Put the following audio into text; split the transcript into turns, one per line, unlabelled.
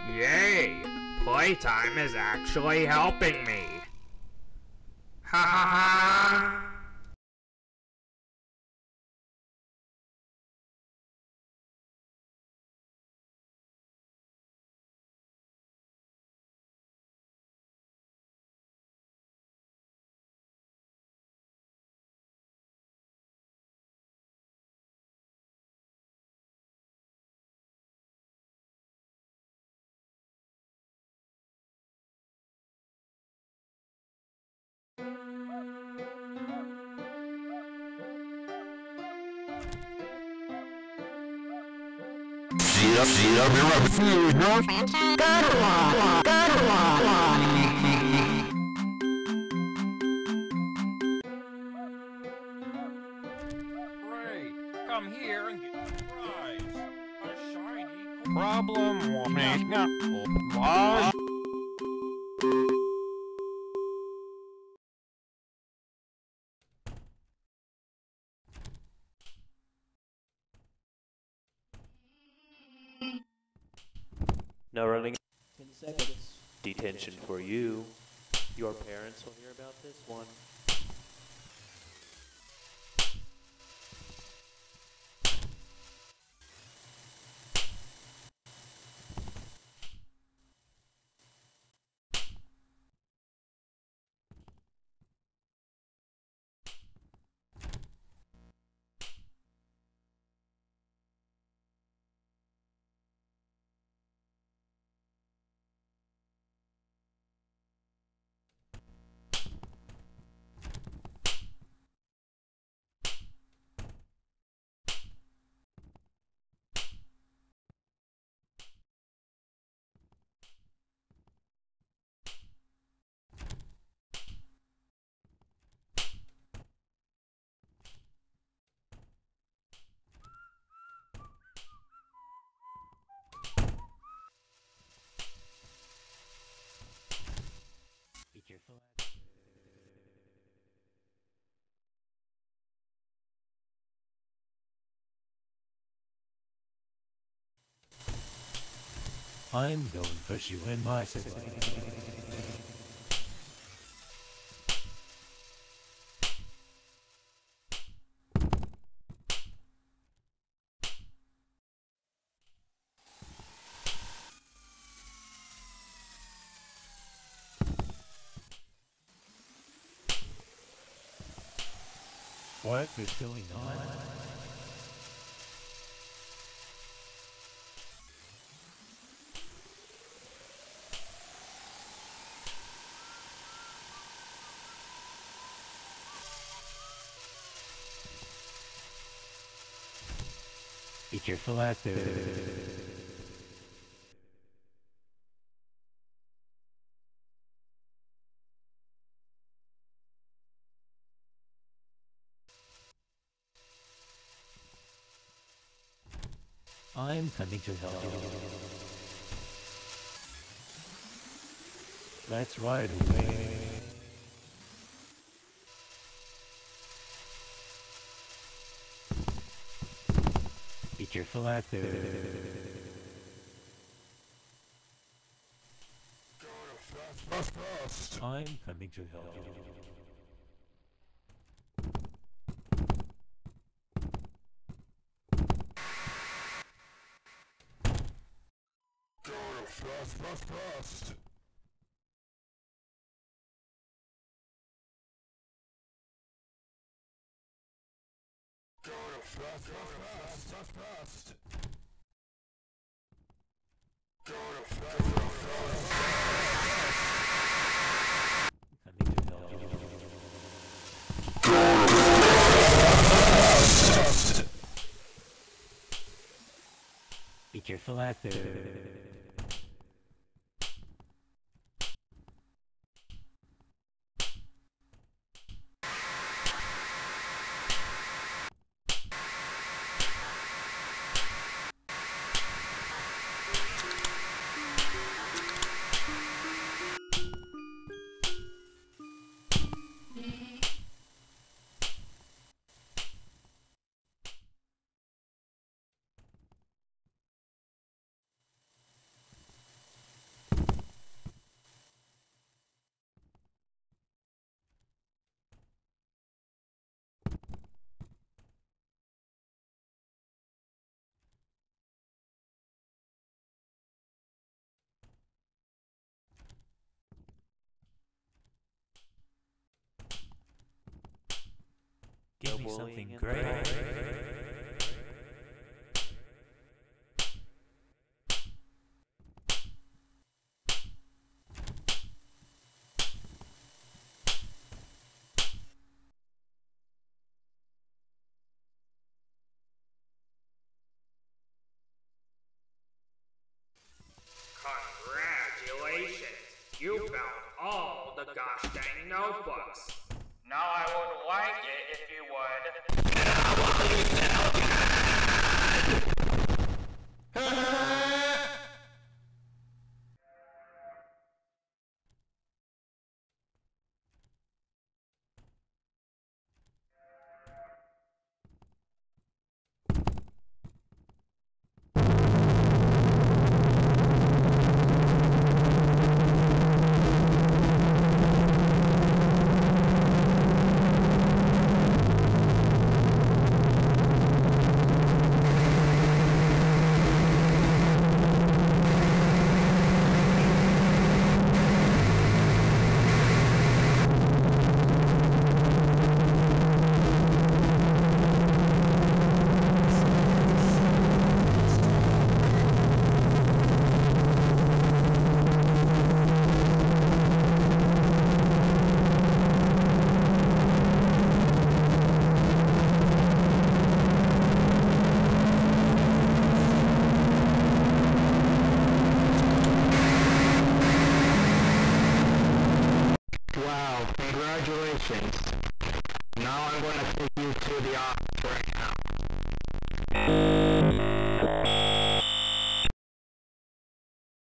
Yay! Playtime is actually helping me. Ha ha ha!
Great! Come here and get the prize! A shiny problem one.
No running. 10 seconds. Detention for you. Your parents will hear about this one. Be careful.
I'm going to push you in my city. What is going on? Be careful out there. I'm coming to help you. That's right away. Be careful out there. I'm coming to help you. Fast. Fast. Coming to help you. Be careful out there. Give me
bullying
something
and
great.
Congratulations! You found all the gosh dang notebooks. Now I would like it if you would. Wow, congratulations. Now I'm going to take you to the office right